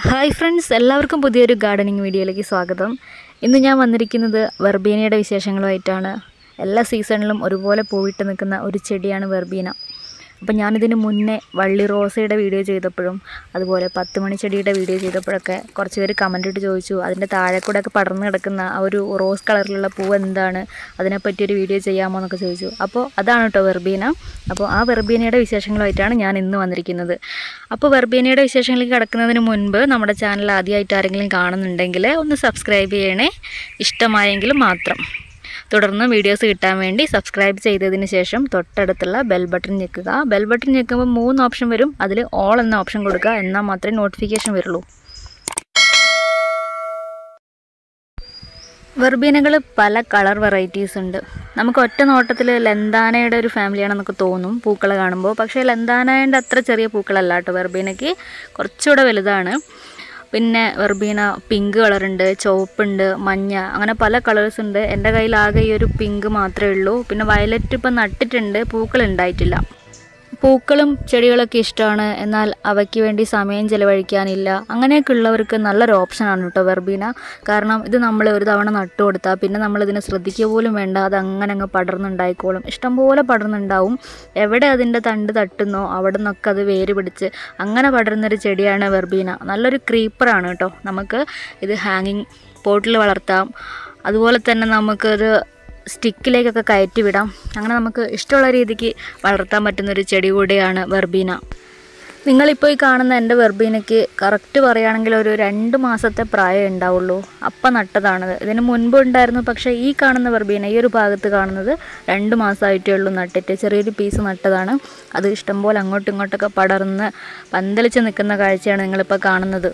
Hi friends, എല്ലാവർക്കും പുതിയൊരു gardening വീഡിയോയിലേക്ക് സ്വാഗതം. ഇന്ന് ഞാൻ വന്നിരിക്കുന്നത് വെർബീനയുടെ വിശേഷങ്ങളുമായിട്ടാണ്. എല്ലാ സീസണിലും ഒരുപോലെ പൂവിട്ട് നിൽക്കുന്ന ഒരു ചെടിയാണ് വെർബീന. അപ്പോൾ ഞാനിതിന് മുന്നേ വള്ളി റോസയുടെ വീഡിയോ ചെയ്തപ്പോഴും അതുപോലെ 10 മണി ചെടിയുടെ വീഡിയോ ചെയ്തപ്പോഴൊക്കെ കുറച്ച് പേര് കമൻ്റ് ഇട്ട് ചോദിച്ചു, അതിൻ്റെ താഴെ കൂടെ ഒക്കെ പടർന്ന് കിടക്കുന്ന ആ ഒരു റോസ് കളറിലുള്ള പൂവ് എന്താണ്, അതിനെപ്പറ്റി ഒരു വീഡിയോ ചെയ്യാമോ എന്നൊക്കെ ചോദിച്ചു. അപ്പോൾ അതാണ് കേട്ടോ വെർബീന. അപ്പോൾ ആ വെർബീനയുടെ വിശേഷങ്ങളുമായിട്ടാണ് ഞാൻ ഇന്ന് വന്നിരിക്കുന്നത്. അപ്പോൾ വെർബീനയുടെ വിശേഷങ്ങളിലേക്ക് കിടക്കുന്നതിന് മുൻപ് നമ്മുടെ ചാനൽ ആദ്യമായിട്ട് ആരെങ്കിലും കാണുന്നുണ്ടെങ്കിൽ ഒന്ന് സബ്സ്ക്രൈബ് ചെയ്യണേ, ഇഷ്ടമായെങ്കിൽ മാത്രം. തുടർന്ന് വീഡിയോസ് കിട്ടാൻ വേണ്ടി സബ്സ്ക്രൈബ് ചെയ്തതിന് ശേഷം തൊട്ടടുത്തുള്ള ബെൽ ബട്ടൺ ഞെക്കുക. ബെൽ ബട്ടൺ ഞെക്കുമ്പോൾ 3 ഓപ്ഷൻ വരും, അതിൽ ഓൾ എന്ന ഓപ്ഷൻ കൊടുക്കുക, എന്നാൽ മാത്രമേ നോട്ടിഫിക്കേഷൻ വരുള്ളൂ. വെർബീനകൾ പല കളർ വെറൈറ്റീസ് ഉണ്ട്. നമുക്ക് ഒറ്റ നോട്ടത്തിൽ ലെന്താനയുടെ ഒരു ഫാമിലിയാണെന്നൊക്കെ തോന്നും പൂക്കൾ കാണുമ്പോൾ. പക്ഷേ ലെന്താനയുടെ അത്ര ചെറിയ പൂക്കളല്ല കേട്ടോ, വെർബീനയ്ക്ക് കുറച്ചുകൂടെ വലുതാണ്. പിന്നെ വെർബീന പിങ്ക് കളറുണ്ട്, ചുവപ്പുണ്ട്, മഞ്ഞ, അങ്ങനെ പല കളേഴ്സ് ഉണ്ട്. എൻ്റെ കയ്യിൽ ആകെ ഈ ഒരു പിങ്ക് മാത്രമേ ഉള്ളൂ. പിന്നെ വയലറ്റ് ഇപ്പം നട്ടിട്ടുണ്ട്, പൂക്കൾ ഉണ്ടായിട്ടില്ല. പൂക്കളും ചെടികളൊക്കെ ഇഷ്ടമാണ്, എന്നാൽ അവയ്ക്ക് വേണ്ടി സമയം ചിലവഴിക്കാനില്ല. അങ്ങനെയൊക്കെ ഉള്ളവർക്ക് നല്ലൊരു ഓപ്ഷനാണ് കേട്ടോ വെർബീന. കാരണം ഇത് നമ്മൾ ഒരു തവണ നട്ടു കൊടുത്താൽ പിന്നെ നമ്മളിതിനെ ശ്രദ്ധിക്കുക പോലും വേണ്ട, അത് അങ്ങനെ അങ്ങ് പടർന്നുണ്ടായിക്കോളും. ഇഷ്ടംപോലെ പടർന്നുണ്ടാവും. എവിടെ അതിൻ്റെ തണ്ട് തട്ടുന്നോ അവിടെ നിന്നൊക്കെ അത് വേര് പിടിച്ച് അങ്ങനെ പടരുന്നൊരു ചെടിയാണ് വെർബീന. നല്ലൊരു ക്രീപ്പറാണ് കേട്ടോ. നമുക്ക് ഇത് ഹാങ്ങിങ് പോട്ടിൽ വളർത്താം. അതുപോലെ തന്നെ നമുക്കൊരു സ്റ്റിക്കിലേക്കൊക്കെ കയറ്റി വിടാം. അങ്ങനെ നമുക്ക് ഇഷ്ടമുള്ള രീതിക്ക് വളർത്താൻ പറ്റുന്നൊരു ചെടി കൂടിയാണ് വെർബീന. നിങ്ങളിപ്പോൾ ഈ കാണുന്ന എൻ്റെ വെർബീനയ്ക്ക് കറക്റ്റ് പറയുകയാണെങ്കിൽ ഒരു 2 മാസത്തെ പ്രായം ഉണ്ടാവുള്ളൂ. അപ്പം നട്ടതാണത്. ഇതിന് മുൻപ് ഉണ്ടായിരുന്നു, പക്ഷേ ഈ കാണുന്ന വെർബീന, ഈ ഒരു ഭാഗത്ത് കാണുന്നത് 2 മാസമായിട്ടേ ഉള്ളൂ നട്ടിട്ട്. ചെറിയൊരു പീസ് നട്ടതാണ്. അത് ഇഷ്ടംപോലെ അങ്ങോട്ടും ഇങ്ങോട്ടൊക്കെ പടർന്ന് പന്തലിച്ച് നിൽക്കുന്ന കാഴ്ചയാണ് നിങ്ങളിപ്പോൾ കാണുന്നത്.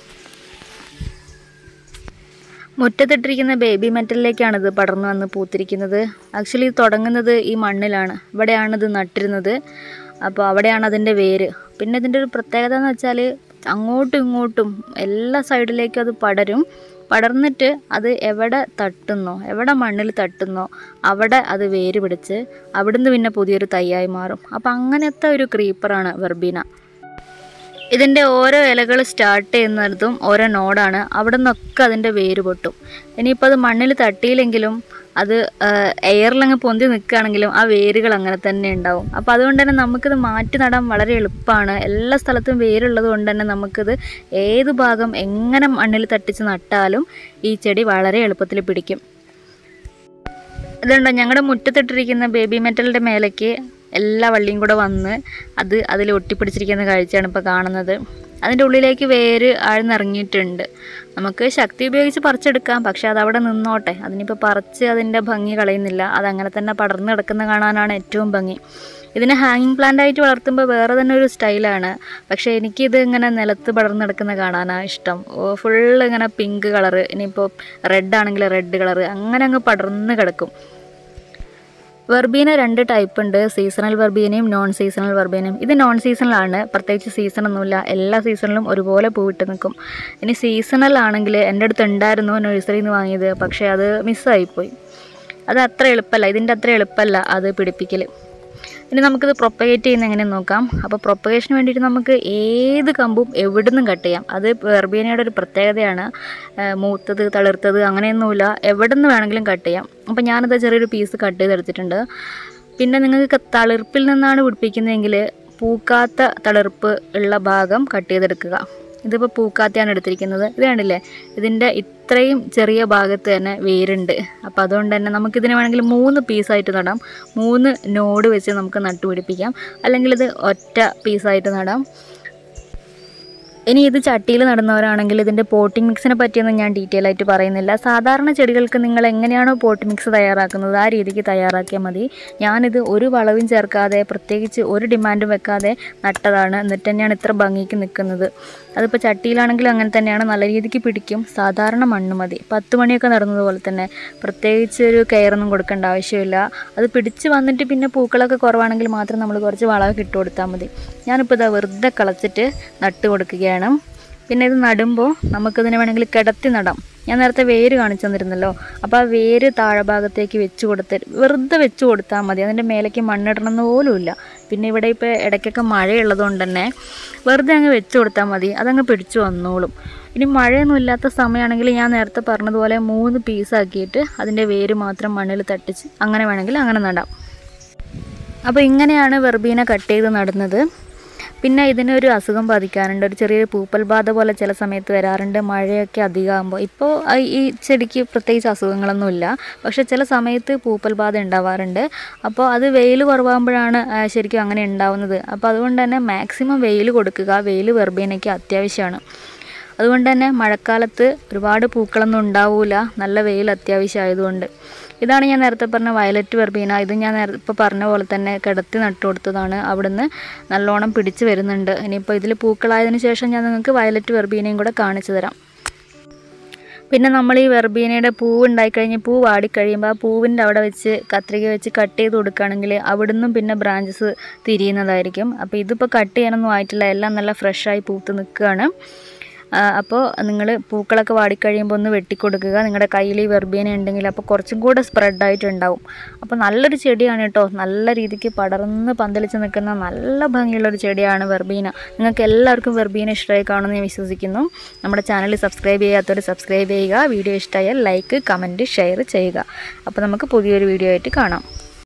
മുറ്റത്തിട്ടിരിക്കുന്ന ബേബി മെറ്റലിലേക്കാണ് ഇത് പടർന്നു വന്ന് പൂത്തിരിക്കുന്നത്. ആക്ച്വലി ഇത് തുടങ്ങുന്നത് ഈ മണ്ണിലാണ്. ഇവിടെയാണ് ഇത് നട്ടിരുന്നത്. അപ്പോൾ അവിടെയാണ് അതിൻ്റെ വേര്. പിന്നെ ഇതിൻ്റെ ഒരു പ്രത്യേകത എന്ന് വെച്ചാൽ അങ്ങോട്ടും ഇങ്ങോട്ടും എല്ലാ സൈഡിലേക്കും അത് പടർന്നിട്ട് അത് എവിടെ തട്ടുന്നോ, എവിടെ മണ്ണിൽ തട്ടുന്നോ അവിടെ അത് വേര് പിടിച്ച് അവിടുന്ന് പിന്നെ പുതിയൊരു തൈയായി മാറും. അപ്പോൾ അങ്ങനത്തെ ഒരു ക്രീപ്പറാണ് വെർബീന. ഇതിൻ്റെ ഓരോ ഇലകൾ സ്റ്റാർട്ട് ചെയ്യുന്നിടത്തും ഓരോ നോഡാണ്. അവിടെ നിന്നൊക്കെ അതിൻ്റെ വേര് പൊട്ടും. ഇനിയിപ്പോൾ അത് മണ്ണിൽ തട്ടിയില്ലെങ്കിലും അത് എയറിലങ്ങ് പൊന്തി നിൽക്കുകയാണെങ്കിലും ആ വേരുകൾ അങ്ങനെ തന്നെ ഉണ്ടാവും. അപ്പോൾ അതുകൊണ്ട് തന്നെ നമുക്കിത് മാറ്റി നടാൻ വളരെ എളുപ്പമാണ്. എല്ലാ സ്ഥലത്തും വേരുള്ളത് കൊണ്ട് തന്നെ നമുക്കിത് ഏത് ഭാഗം എങ്ങനെ മണ്ണിൽ തട്ടിച്ച് നട്ടാലും ഈ ചെടി വളരെ എളുപ്പത്തിൽ പിടിക്കും. ഇതുണ്ടോ, ഞങ്ങളുടെ മുറ്റത്തിട്ടിരിക്കുന്ന ബേബി മെറ്റലിൻ്റെ മേലേക്ക് എല്ലാ വള്ളിയും കൂടെ വന്ന് അതിൽ ഒട്ടിപ്പിടിച്ചിരിക്കുന്ന കാഴ്ചയാണ് ഇപ്പോൾ കാണുന്നത്. അതിൻ്റെ ഉള്ളിലേക്ക് വേര് ആഴ്ന്നിറങ്ങിയിട്ടുണ്ട്. നമുക്ക് ശക്തി ഉപയോഗിച്ച് പറിച്ചെടുക്കാം, പക്ഷേ അതവിടെ നിന്നോട്ടെ. അതിനിപ്പോൾ പറിച്ച് അതിൻ്റെ ഭംഗി കളയുന്നില്ല. അതങ്ങനെ തന്നെ പടർന്ന് കിടക്കുന്ന കാണാനാണ് ഏറ്റവും ഭംഗി. ഇതിനെ ഹാങ്ങിങ് പ്ലാന്റ് ആയിട്ട് വളർത്തുമ്പോൾ വേറെ തന്നെ ഒരു സ്റ്റൈലാണ്. പക്ഷേ എനിക്കിത് ഇങ്ങനെ നിലത്ത് പടർന്ന് കിടക്കുന്ന കാണാനാണ് ഇഷ്ടം. ഫുള്ള് ഇങ്ങനെ പിങ്ക് കളറ്, ഇനിയിപ്പോൾ റെഡ് ആണെങ്കിൽ റെഡ് കളറ്, അങ്ങനെ അങ്ങ് പടർന്ന് കിടക്കും. വെർബീന 2 ടൈപ്പ് ഉണ്ട്, സീസണൽ വെർബീനയും നോൺ സീസണൽ വെർബീനയും. ഇത് നോൺ സീസണലാണ്, പ്രത്യേകിച്ച് സീസണൊന്നുമില്ല. എല്ലാ സീസണിലും ഒരുപോലെ പൂവിട്ട് നിൽക്കും. ഇനി സീസണൽ ആണെങ്കിൽ എൻ്റെ അടുത്ത് ഉണ്ടായിരുന്നു നഴ്സറിയിൽ നിന്ന് വാങ്ങിയത്, പക്ഷേ അത് മിസ്സായിപ്പോയി. അത് അത്ര എളുപ്പമല്ല, ഇതിൻ്റെ അത്ര എളുപ്പമല്ല അത് പിടിപ്പിക്കൽ. ഇനി നമുക്കിത് പ്രൊപ്പഗേറ്റ് ചെയ്യുന്ന എങ്ങനെയെന്ന് നോക്കാം. അപ്പോൾ പ്രൊപ്പഗേഷന് വേണ്ടിയിട്ട് നമുക്ക് ഏത് കമ്പും എവിടെ നിന്നും കട്ട് ചെയ്യാം. അത് വെർബീനയുടെ ഒരു പ്രത്യേകതയാണ്. മൂത്തത് തളിർത്തത് അങ്ങനെയൊന്നുമില്ല, എവിടെ നിന്ന് വേണമെങ്കിലും കട്ട് ചെയ്യാം. അപ്പോൾ ഞാനത് ചെറിയൊരു പീസ് കട്ട് ചെയ്തെടുത്തിട്ടുണ്ട്. പിന്നെ നിങ്ങൾക്ക് തളിർപ്പിൽ നിന്നാണ് പിടിപ്പിക്കുന്നതെങ്കിൽ പൂക്കാത്ത തളിർപ്പ് ഉള്ള ഭാഗം കട്ട് ചെയ്തെടുക്കുക. ഇതിപ്പോൾ പൂക്കാത്തയാണ് എടുത്തിരിക്കുന്നത്. ഇത് കണ്ടില്ലേ, ഇതിൻ്റെ ഇത്രയും ചെറിയ ഭാഗത്ത് തന്നെ വേരുണ്ട്. അപ്പോൾ അതുകൊണ്ട് തന്നെ നമുക്കിതിനെ വേണമെങ്കിൽ 3 പീസായിട്ട് നടാം. 3 നോഡ് വെച്ച് നമുക്ക് നട്ടുപിടിപ്പിക്കാം. അല്ലെങ്കിൽ ഇത് ഒറ്റ പീസായിട്ട് നടാം. ഇനി ഇത് ചട്ടിയിൽ നടുന്നവരാണെങ്കിൽ ഇതിൻ്റെ പോട്ടിംഗ് മിക്സിനെ പറ്റിയൊന്നും ഞാൻ ഡീറ്റെയിൽ ആയിട്ട് പറയുന്നില്ല. സാധാരണ ചെടികൾക്ക് നിങ്ങൾ എങ്ങനെയാണോ പോട്ട് മിക്സ് തയ്യാറാക്കുന്നത് ആ രീതിക്ക് തയ്യാറാക്കിയാൽ മതി. ഞാനിത് ഒരു വളവും ചേർക്കാതെ പ്രത്യേകിച്ച് ഒരു ഡിമാൻഡും വെക്കാതെ നട്ടതാണ്. എന്നിട്ട് തന്നെയാണ് ഇത്ര ഭംഗിക്ക് നിൽക്കുന്നത്. അതിപ്പോൾ ചട്ടിയിലാണെങ്കിലും അങ്ങനെ തന്നെയാണ്, നല്ല രീതിക്ക് പിടിക്കും. സാധാരണ മണ്ണ് മതി. 10 മണിയൊക്കെ നടന്നതുപോലെ തന്നെ പ്രത്യേകിച്ച് ഒരു കെയറൊന്നും കൊടുക്കേണ്ട ആവശ്യമില്ല. അത് പിടിച്ച് വന്നിട്ട് പിന്നെ പൂക്കളൊക്കെ കുറവാണെങ്കിൽ മാത്രം നമ്മൾ കുറച്ച് വളമൊക്കെ ഇട്ട് കൊടുത്താൽ മതി. ഞാനിപ്പോൾ ഇതാ വെറുതെ കളച്ചിട്ട് നട്ട് കൊടുക്കുകയാണ്. പിന്നെ ഇത് നടുമ്പോൾ നമുക്കിതിനെ വേണമെങ്കിൽ കിടത്തി നടാം. ഞാൻ നേരത്തെ വേര് കാണിച്ചു തന്നിരുന്നല്ലോ. അപ്പോൾ ആ വേര് താഴെ ഭാഗത്തേക്ക് വെറുതെ വെച്ച് കൊടുത്താൽ മതി. അതിൻ്റെ മേലേക്ക് മണ്ണിടണമെന്ന് പോലുമില്ല. പിന്നെ ഇവിടെ ഇപ്പോൾ ഇടയ്ക്കൊക്കെ മഴയുള്ളതുകൊണ്ട് തന്നെ വെറുതെ അങ്ങ് വെച്ച് കൊടുത്താൽ മതി, അതങ്ങ് പിടിച്ചു വന്നോളും. ഇനി മഴയൊന്നും ഇല്ലാത്ത സമയമാണെങ്കിൽ ഞാൻ നേരത്തെ പറഞ്ഞതുപോലെ 3 പീസാക്കിയിട്ട് അതിൻ്റെ വേര് മാത്രം മണ്ണിൽ തട്ടിച്ച് അങ്ങനെ വേണമെങ്കിൽ അങ്ങനെ നടാം. അപ്പോൾ ഇങ്ങനെയാണ് വെർബീന കട്ട് ചെയ്ത് നടുന്നത്. പിന്നെ ഇതിനൊരു അസുഖം ബാധിക്കാറുണ്ട്, ഒരു ചെറിയൊരു പൂപ്പൽ ബാധ പോലെ ചില സമയത്ത് വരാറുണ്ട് മഴയൊക്കെ അധികമാകുമ്പോൾ. ഇപ്പോൾ ഈ ചെടിക്ക് പ്രത്യേകിച്ച് അസുഖങ്ങളൊന്നുമില്ല, പക്ഷേ ചില സമയത്ത് പൂപ്പൽ ബാധ ഉണ്ടാവാറുണ്ട്. അപ്പോൾ അത് വെയിൽ കുറവാകുമ്പോഴാണ് ശരിക്കും അങ്ങനെ ഉണ്ടാവുന്നത്. അപ്പോൾ അതുകൊണ്ട് തന്നെ മാക്സിമം വെയിൽ കൊടുക്കുക. വെയിൽ വെർബീനയ്ക്ക് അത്യാവശ്യമാണ്. അതുകൊണ്ട് തന്നെ മഴക്കാലത്ത് ഒരുപാട് പൂക്കളൊന്നും ഉണ്ടാവില്ല, നല്ല വെയിൽ അത്യാവശ്യമായതുകൊണ്ട്. ഇതാണ് ഞാൻ നേരത്തെ പറഞ്ഞ വയലറ്റ് വെർബീന. ഇത് ഞാൻ ഇപ്പോൾ പറഞ്ഞ പോലെ തന്നെ കിടത്തി നട്ടു കൊടുത്തതാണ്. അവിടുന്ന് നല്ലോണം പിടിച്ച് വരുന്നുണ്ട്. ഇനിയിപ്പോൾ ഇതിൽ പൂക്കളായതിനു ശേഷം ഞാൻ നിങ്ങൾക്ക് വയലറ്റ് വെർബീനയും കൂടെ കാണിച്ചു തരാം. പിന്നെ നമ്മൾ ഈ വെർബീനയുടെ പൂവ് ഉണ്ടായിക്കഴിഞ്ഞ് പൂ വാടിക്കഴിയുമ്പോൾ ആ പൂവിൻ്റെ അവിടെ വെച്ച് കത്രിക വെച്ച് കട്ട് ചെയ്ത് കൊടുക്കുകയാണെങ്കിൽ അവിടുന്നും പിന്നെ ബ്രാഞ്ചസ് തിരിയുന്നതായിരിക്കും. അപ്പോൾ ഇതിപ്പോൾ കട്ട് ചെയ്യാനൊന്നും ആയിട്ടില്ല, എല്ലാം നല്ല ഫ്രഷായി പൂത്ത് നിൽക്കുകയാണ്. അപ്പോൾ നിങ്ങൾ പൂക്കളൊക്കെ വാടിക്കഴിയുമ്പോൾ ഒന്ന് വെട്ടിക്കൊടുക്കുക. നിങ്ങളുടെ കയ്യിൽ ഈ വെർബീന ഉണ്ടെങ്കിൽ അപ്പോൾ കുറച്ചും കൂടെ സ്പ്രെഡായിട്ടുണ്ടാവും. അപ്പോൾ നല്ലൊരു ചെടിയാണ് കേട്ടോ, നല്ല രീതിക്ക് പടർന്ന് പന്തലിച്ച് നിൽക്കുന്ന നല്ല ഭംഗിയുള്ളൊരു ചെടിയാണ് വെർബീന. നിങ്ങൾക്ക് എല്ലാവർക്കും വെർബീന ഇഷ്ടമായി കാണുമെന്ന് ഞാൻ വിശ്വസിക്കുന്നു. നമ്മുടെ ചാനൽ സബ്സ്ക്രൈബ് ചെയ്യാത്തവർ സബ്സ്ക്രൈബ് ചെയ്യുക. വീഡിയോ ഇഷ്ടമായാൽ ലൈക്ക്, കമൻറ്റ്, ഷെയർ ചെയ്യുക. അപ്പോൾ നമുക്ക് പുതിയൊരു വീഡിയോ ആയിട്ട് കാണാം.